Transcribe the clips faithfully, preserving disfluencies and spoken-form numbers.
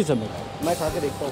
समय मैं खा के देखता हूँ।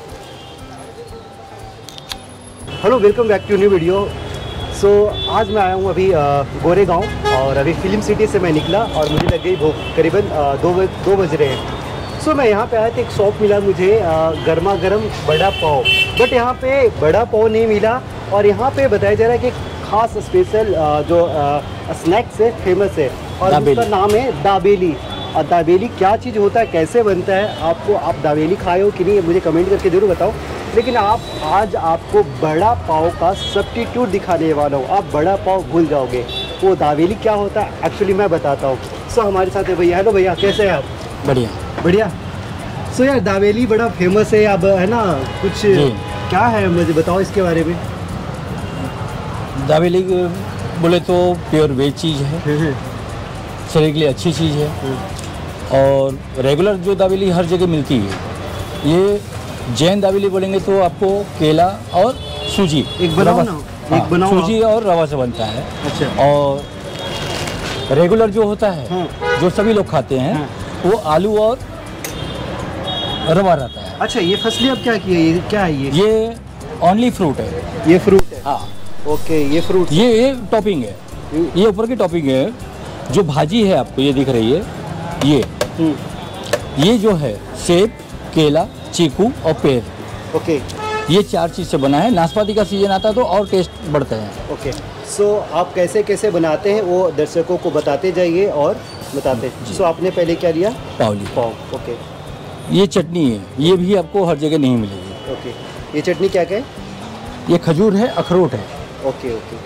Hello, welcome back to new video. So आज मैं आया हूँ अभी गोरेगांव, और अभी फिल्म सिटी से मैं निकला और मुझे लग गई भूख, करीबन दो बज दो बज रहे हैं। सो so, मैं यहाँ पे आया था, एक शॉप मिला मुझे गर्मा गर्म बड़ा पाव, बट यहाँ पे बड़ा पाव नहीं मिला। और यहाँ पे बताया जा रहा है कि खास स्पेशल जो स्नैक्स है, फेमस है, और उसका नाम है दाबेली। और दाबेली क्या चीज़ होता है, कैसे बनता है, आपको आप दाबेली खाए हो कि नहीं, मुझे कमेंट करके ज़रूर बताओ। लेकिन आप आज आपको बड़ा पाव का सब्स्टिट्यूट दिखाने वाला हूँ। आप बड़ा पाव भूल जाओगे, वो दाबेली क्या होता है एक्चुअली मैं बताता हूँ। सो हमारे साथ है भैया। हेलो भैया, कैसे हैं आप? बढ़िया बढ़िया। सो यार, दाबेली बड़ा फेमस है अब, है ना? कुछ क्या है, मुझे बताओ इसके बारे में। दाबेली बोले तो प्योर वेज चीज़ है, शरीर के लिए अच्छी चीज़ है, और रेगुलर जो दाबेली हर जगह मिलती है। ये जैन दाबेली बोलेंगे तो आपको केला और सूजी, एक बनाओ ना, एक बनाओ, सूजी और रवा से बनता है। अच्छा। और रेगुलर जो होता है, हाँ। जो सभी लोग खाते हैं, हाँ। वो आलू और रवा रहता है। अच्छा, ये फसली अब क्या की है, ये क्या है? ये ये ओनली फ्रूट है। ये फ्रूट है, हाँ। ओके, ये फ्रूट, ये ये टॉपिंग है, ये ऊपर की टॉपिंग है। जो भाजी है आपको ये दिख रही है, ये ये जो है सेब, केला, चीकू और पेड़, ओके, ये चार चीज़ से बना है। नाशपाती का सीजन आता है तो और टेस्ट बढ़ते हैं। ओके। सो so, आप कैसे कैसे बनाते हैं वो दर्शकों को बताते जाइए और बताते। सो so, आपने पहले क्या लिया? पाव लिया। पाव, ओके। ये चटनी है, ये भी आपको हर जगह नहीं मिलेगी। ओके। ये चटनी क्या क्या है? ये खजूर है, अखरोट है। Okay okay.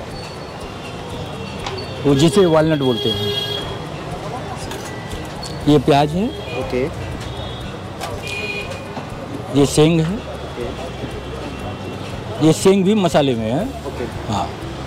वो जिसे वालनट बोलते हैं। ये प्याज है, ओके। ये सेंग है, ओके। ये सेंग भी मसाले में है। ओके। हाँ।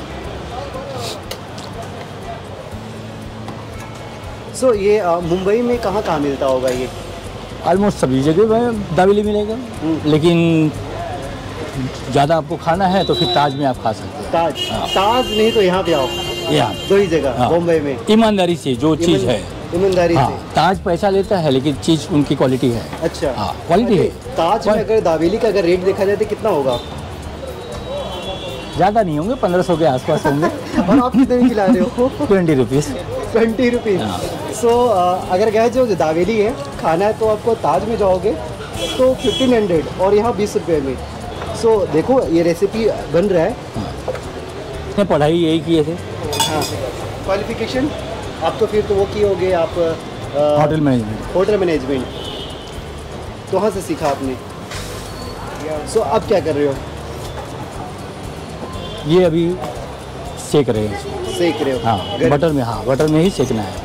सो so, ये मुंबई में कहाँ कहाँ मिलता होगा ये? ऑलमोस्ट सभी जगह में दाबेली मिलेगा, लेकिन ज़्यादा आपको खाना है तो फिर ताज में आप खा सकते हैं। ताज? हाँ। ताज नहीं तो यहाँ पे आओ, यहाँ दो ही जगह। हाँ। मुंबई में ईमानदारी से जो चीज़ है, ईमानदारी हाँ, से। ताज पैसा लेता है लेकिन चीज़ उनकी क्वालिटी है। अच्छा, हाँ, क्वालिटी है। ताज में अगर दाबेली का अगर रेट देखा जाए तो कितना होगा? ज़्यादा नहीं होंगे, पंद्रह सौ के आसपास होंगे। और आप कितने में खिला रहे हो? Twenty rupees. Twenty rupees. So अगर कहे जो दाबेली है खाना है तो आपको ताज में जाओगे तो फिफ्टीन हंड्रेड, और यहाँ बीस रुपये में। सो so, देखो ये रेसिपी बन रहा है। हाँ। पढ़ाई यही किए थे। हाँ। क्वालिफिकेशन आप तो फिर तो वो किए होगे आप, होटल मैनेजमेंट। होटल मैनेजमेंट तो वहाँ से सीखा आपने। सो so, अब क्या कर रहे हो? ये अभी सेक रहे हैं इसको। सेक रहे हो? हाँ, बटर में। हाँ, बटर में ही सेकना है।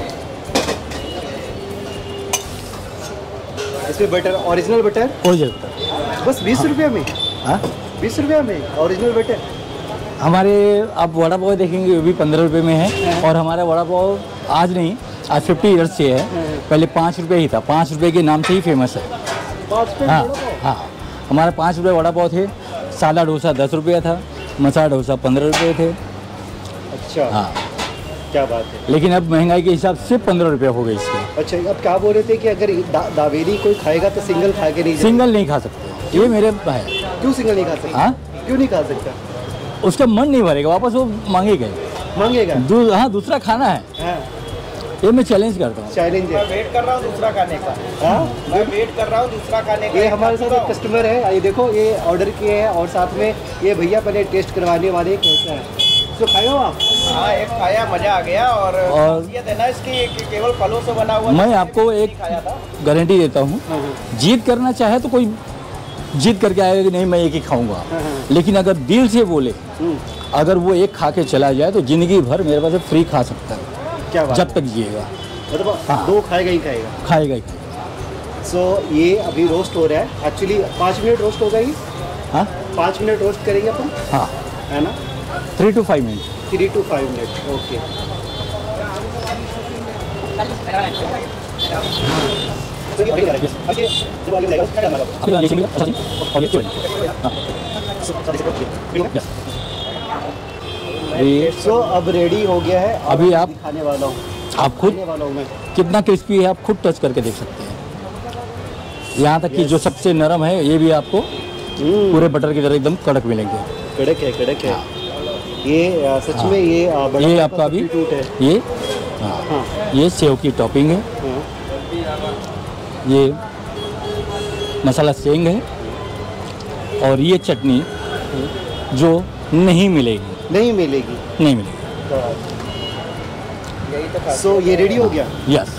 इसमें butter, original butter? Original butter. बस बीस हाँ। रुपये में? हाँ, बीस रुपये में ओरिजिनल बटर। हमारे आप वड़ा पाव देखेंगे वो भी पंद्रह रुपये में है, और हमारा वड़ा पाव आज नहीं, आज फिफ्टी ईयर्स से है। पहले पाँच रुपये ही था, पाँच रुपये के नाम से ही फेमस है। पाँच रुपये? हाँ हाँ, हमारा पाँच रुपये वड़ा पाव थे। सादा डोसा दस रुपया था, मसाला डोसा पंद्रह रुपये थे। अच्छा। हाँ, क्या बात है। लेकिन अब महंगाई के हिसाब से पंद्रह रुपये हो गए इसके। अच्छा, अब क्या बोल रहे थे कि अगर दा, दाबेली कोई खाएगा तो सिंगल खा के नहीं? सिंगल नहीं खा सकते, ये मेरे है। क्यों सिंगल नहीं खा सकता? हाँ, क्यों नहीं खा सकता? उसका मन नहीं भरेगा, वापस वो मांगेगा। मांगेगा? दू, हाँ, दूसरा खाना है। हाँ। ये मैं चैलेंज करता हूँ। चैलेंज है। वेट कर रहा हूँ दूसरा खाने का। हाँ, मैं वेट कर रहा हूँ दूसरा खाने का। ये हमारे साथ एक कस्टमर है, ये देखो ये ऑर्डर किए हैं, और साथ में ये भैया पहले टेस्ट करवाने वाले कैसा है। तो खाए हो आप? हाँ, एक खाया, मजा आ गया। और, और ये देना इसकी कि केवल फलों से बना हुआ। मैं आपको एक गारंटी देता हूँ, जीत करना चाहे तो कोई जीत करके आएगा कि नहीं मैं एक ही खाऊंगा, लेकिन अगर दिल से बोले, अगर वो एक खा के चला जाए तो जिंदगी भर मेरे पास फ्री खा सकता है। क्या बात? जब तक जिएगा, मतलब हाँ। दो खाएगा ही खाएगा। खाएगा ही खाएगा। सो so, ये अभी रोस्ट हो रहा है। एक्चुअली पाँच मिनट रोस्ट होगा ये। हाँ, पाँच मिनट रोस्ट करेंगे अपन। हाँ, है ना? Three two five minute. Three two five minute, okay. So अब रेडी हो गया है। अभी आप दिखाने वाला हूँ, आप खुद वाला हूँ मैं। कितना क्रिस्पी है आप खुद टच करके देख सकते हैं। यहाँ तक कि जो सबसे नरम है ये भी आपको हम्म, पूरे बटर की तरह एकदम कड़क मिलेंगे। कड़क है कड़क है ये अ, सच में ये अ, बड़ा ये पाव आपका का अभी सब्स्टिट्यूट है। ये हाँ, हाँ ये सेव की टॉपिंग है, हाँ ये मसाला सेंग है, और ये चटनी जो नहीं मिलेगी, नहीं मिलेगी। नहीं मिलेगी। यही तो खास सो ये रेडी हो गया। यस,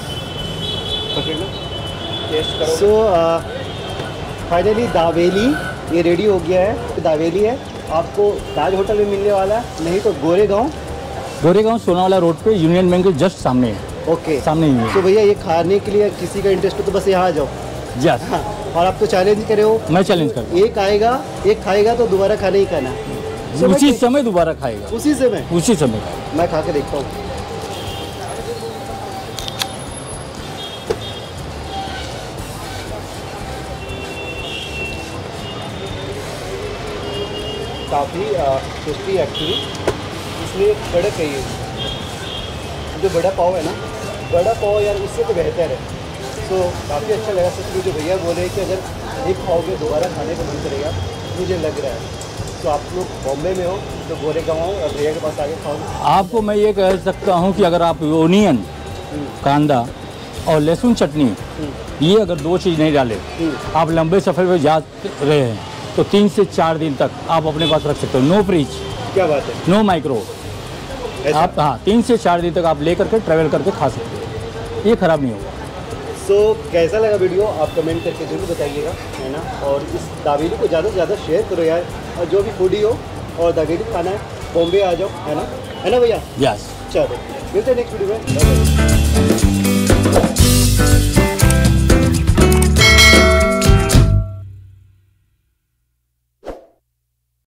टेस्ट करो। सो फाइनली दावेली ये रेडी हो गया है। दावेली है आपको ताज होटल में मिलने वाला है, नहीं तो गोरेगांव। गोरेगांव सोनावाला रोड पे यूनियन बैंक के जस्ट सामने है, ओके सामने ही है। तो भैया ये खाने के लिए किसी का इंटरेस्ट हो तो बस यहाँ आ जाओ। यस, हाँ, और आप तो चैलेंज करे हो, मैं चैलेंज करता एक आएगा एक खाएगा तो दोबारा खाना ही खाना है। हूँ, So, उसी मैं- समय दोबारा खाएगा, उसी से मैं उसी समय खाएगा। मैं खा के देखता हूँ। काफ़ी टेस्टी एक्चुअली, इसलिए कड़क है ये। जो बड़ा पाव है ना, बड़ा पाव यार उससे तो बेहतर है। सो काफ़ी अच्छा लगा सच में जो भैया बोले कि अगर एक खाओगे दोबारा खाने का मन करेगा, मुझे लग रहा है। तो आप लोग बॉम्बे में हो तो गोरेगांव आओ और भैया के पास आके खाओ। आपको मैं ये कह सकता हूँ कि अगर आप ओनियन, कांदा और लहसुन चटनी, ये अगर दो चीज़ नहीं डाले, आप लंबे सफ़र में जा रहे हैं तो तीन से चार दिन तक आप अपने पास रख सकते हो। नो फ्रिज, क्या बात है, नो माइक्रो, ऐसा? आप हाँ तीन से चार दिन तक आप ले करके ट्रैवल करके खा सकते हो, ये ख़राब नहीं होगा। सो so, कैसा लगा वीडियो आप कमेंट करके जरूर बताइएगा, है ना। और इस दावेली को ज़्यादा से ज़्यादा शेयर करो यार, और जो भी फूडी हो और दावेली खाना है बॉम्बे आ जाओ, है ना, है ना भैया। यस। चलो मिलते हैं नेक्स्ट वीडियो में। Bye bye.